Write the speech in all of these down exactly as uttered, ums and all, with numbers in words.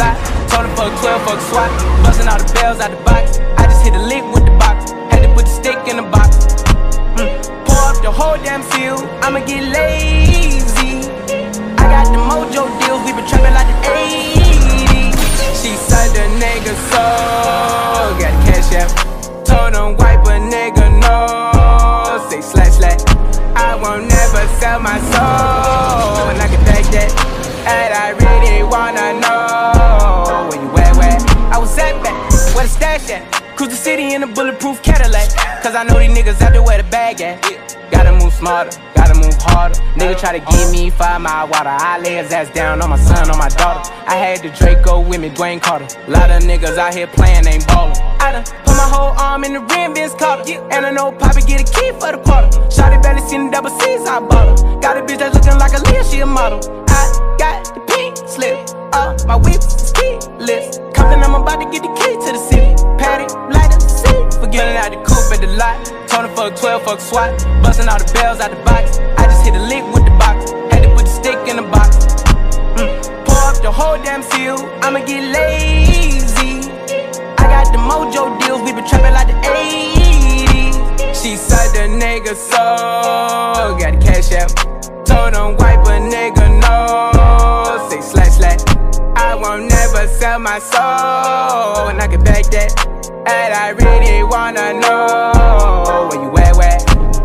lot. Told him fuck twelve, fuck SWAT. Busting all the bells out the box. I just hit a lick with the box. Had to put the stick in the box. Mm. Pour up the whole damn field. I'ma get lazy. I got the mojo deals. We been trapping like the eighties. She said the nigga so got the cash out. Told him wipe a nigga no. Say slash slash. I won't never sell my soul. And I can back that. And I really wanna know where you at, where I was at back, where the stash at. Cruise the city in a bulletproof Cadillac. Cause I know these niggas out there where the bag at. Gotta move smarter, gotta move harder. Nigga try to give me five mile water. I lay his ass down on my son, on my daughter. I had the Draco with me, Dwayne Carter. Lot of niggas out here playing, ain't ballin'. I done put my whole arm in the rim, Vince Carter. And I know Poppy get a key for the quarter. Shawty barely seen the double C's, I bought her. Got a bitch that's looking like a Leah, she a model. I got the pink slip, uh, my whip is keyless. Compton, I'm about to get the key to the city. Patty, light up the seat. Forgetting out the coupe at the lot. Told him fuck twelve, fuck SWAT. Busting all the bells out the box. I just hit a lick with the box. Had to put the stick in the box. Mm. Pour up the whole damn field. I'ma get lazy. I got the mojo deals. We been trapping like the eighties. She said the nigga so got the cash out. Told him wipe a nigga no. Say slash slash. I won't never sell my soul. And I can back that. And I really wanna know where you at, where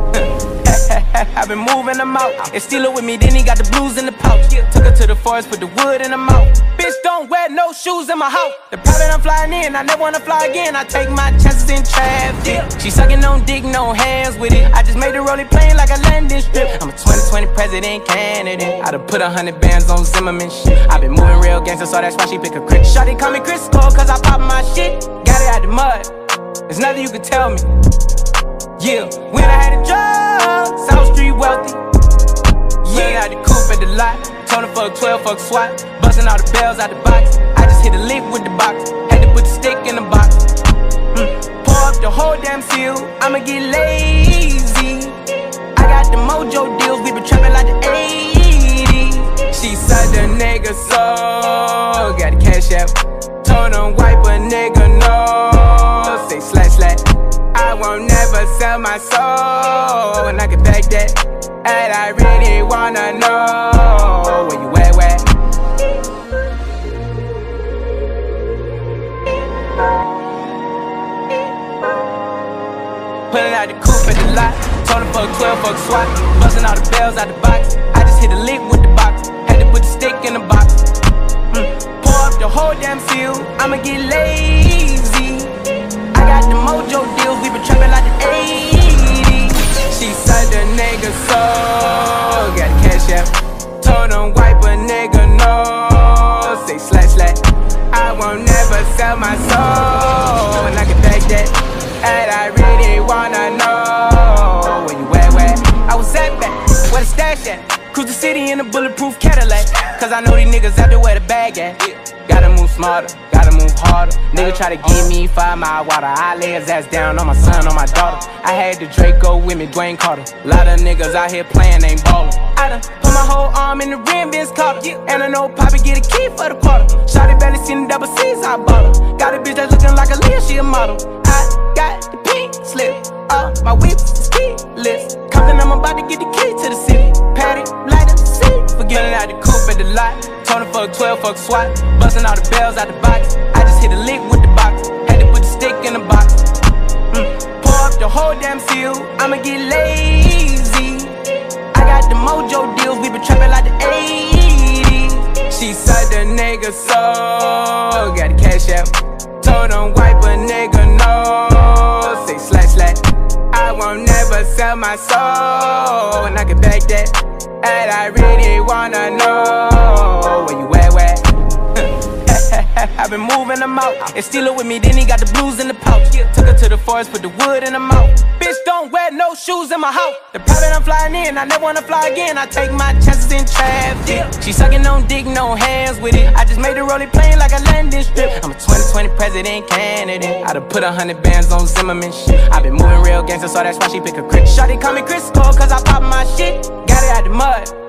I've been moving them out. And steal it with me, then he got the blues in the pouch. Took her to the forest, put the wood in the mouth. Bitch, don't wear no shoes in my house. The private I'm flying in, I never wanna fly again. I take my chances in traffic. She sucking on dick, no hands with it. I just made the rolling plane like a landing strip. I'm a twenty twenty president candidate. I done put a hundred bands on Zimmerman shit. I been moving real gangster, so that's why she pick a crit. Shawty call me Crisco, cause I pop my shit. Got it out the mud, there's nothing you can tell me. Yeah, when I had a job, South Street wealthy. Yeah, I had the coupe at the lot. Told him fuck twelve, fuck SWAT. Busting all the bells out the box. I just hit a lick with the box. Had to put the stick in the box. Mm. Pour up the whole damn field. I'ma get lazy. I got the mojo deals. We been trapping like the eighties. She said the nigga so got the cash out. Told him wipe a nigga no. Say slash slash. I won't never sell my soul. And I can back that. And I really wanna know where you at, where Pulling out the coupe at the lot. Told him fuck twelve, fuck SWAT. Busting all the bells out the box. I just hit a lick with the box. Had to put the stick in the box. Mm. Pour up the whole damn field. I'ma get lazy. I got the mojo deals. We been trapping like the eighties. She said the nigga so got the cash out. Told him wipe a nigga no. Say slash slash. I won't never sell my soul. And I can back that. And I really wanna know where you at, where I was at back, where the stash at. Cruise the city in a bulletproof Cadillac. Cause I know these niggas out there where the bag at. Gotta move smarter, gotta move harder. Nigga try to give me five mile water. I lay his ass down on my son, on my daughter. I had the Draco with me, Dwayne Carter. Lot of niggas out here playing, ain't ballin'. I done put my whole arm in the rim, Vince Carter. And I know Poppy get a key for the quarter. Shawty barely seen the double C's, I bought her. Got a bitch that's looking like a Leah, she a model. I got the pink slip, uh, my whip is keyless. Compton, I'm about to get the key to the city. Patty, light up the seat. Forgetting out the coupe at the lot. Told him fuck twelve, fuck SWAT. Busting all the bells out the box. I just hit a lick with the box. Had to put the stick in the box. Mm. Pour up the whole damn field. I'ma get lazy. I got the mojo deals. We been trapping like the eighties. She said the nigga so got the cash out. Told him wipe a nigga no. Say slash slash. I won't never sell my soul. And I can back that. And I really wanna know where you at, where I've been moving them out. And steal it with me, then he got the blues in the pouch. Took her to the forest, put the wood in the mouth. Bitch, don't wear no shoes in my house. The private I'm flying in, I never wanna fly again. I take my chances in traffic. She sucking on dick, no hands with it. I just made the rolling plane like a landing strip. I'm a twenty twenty president candidate. I done put a hundred bands on Zimmerman shit. I been moving real gangster, so that's why she pick a crit. Shawty call me Crisco, cause I pop my shit. Got it out the mud,